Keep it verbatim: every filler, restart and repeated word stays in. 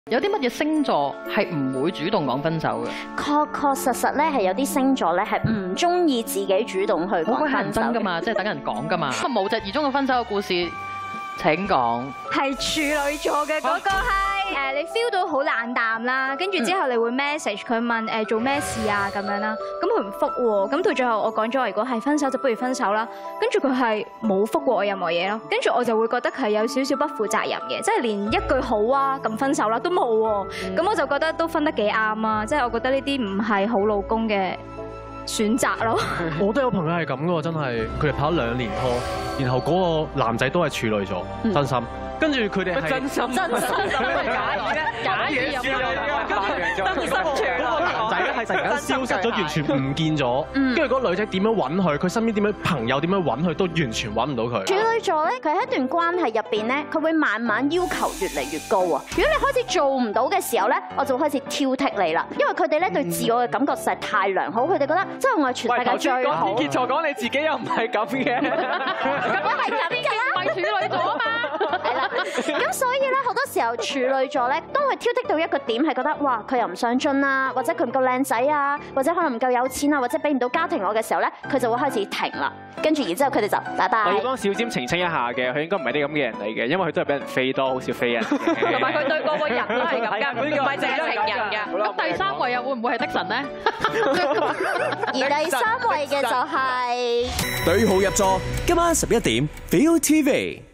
有啲乜嘢星座係唔會主動講分手嘅？ 確確實實咧係有啲星座咧係唔中意自己主動去講分手㗎嘛，即係等人講㗎嘛。無疾而終嘅分手嘅故事，請講。 係處女座嘅嗰個係誒，你 feel 到好冷淡啦，跟住之後你會 message 佢問誒做咩事啊咁樣啦，咁佢唔覆喎，咁到最後我講咗如果係分手就不如分手啦，跟住佢係冇覆過我任何嘢咯，跟住我就會覺得佢係有少少不負責任嘅，即係連一句好啊咁分手啦都冇喎，咁我就覺得都分得幾啱啊，即係我覺得呢啲唔係好老公嘅選擇咯。 我都有朋友係咁嘅喎，真係佢哋拍咗兩年拖，然後嗰個男仔都係處女座，真心。跟住佢哋係真心真心假意咧，假意入咗，真心嗰個男仔咧係突然間消失咗，完全唔見咗。跟住嗰個女仔點樣揾佢？佢身邊點樣朋友點樣揾佢，都完全揾唔到佢。 處女座咧，佢喺一段關係入邊咧，佢會慢慢要求越嚟越高啊！如果你開始做唔到嘅時候咧，我就會開始挑剔你啦。因為佢哋咧對自我嘅感覺實在太良好，佢哋覺得即係我係全世界最好。 喂，頭先講天蠍座講你自己又唔係咁嘅， 咁我係咁㗎啦， 唔係處女座啊嘛。 係啦，咁所以咧好多時候處女座咧，當佢挑剔到一個點係覺得哇佢又唔上進啊，或者佢唔夠靚仔啊，或者可能唔夠有錢啊，或者俾唔到家庭我嘅時候咧，佢就會開始停啦。跟住然之後佢哋就拜拜。 我要幫小尖澄清一下嘅，佢應該唔係啲咁嘅人嚟嘅，因為佢都係俾人飛多，好少飛人。 同埋佢對個個人都係咁㗎，唔係淨係情人㗎。咁第三位又會唔會係的神咧？ 而第三位嘅就係對號入座，今晚十一點 V I U T V。